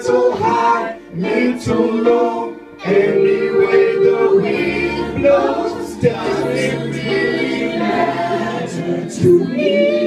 little high, little low, any way the wind blows doesn't really matter to me.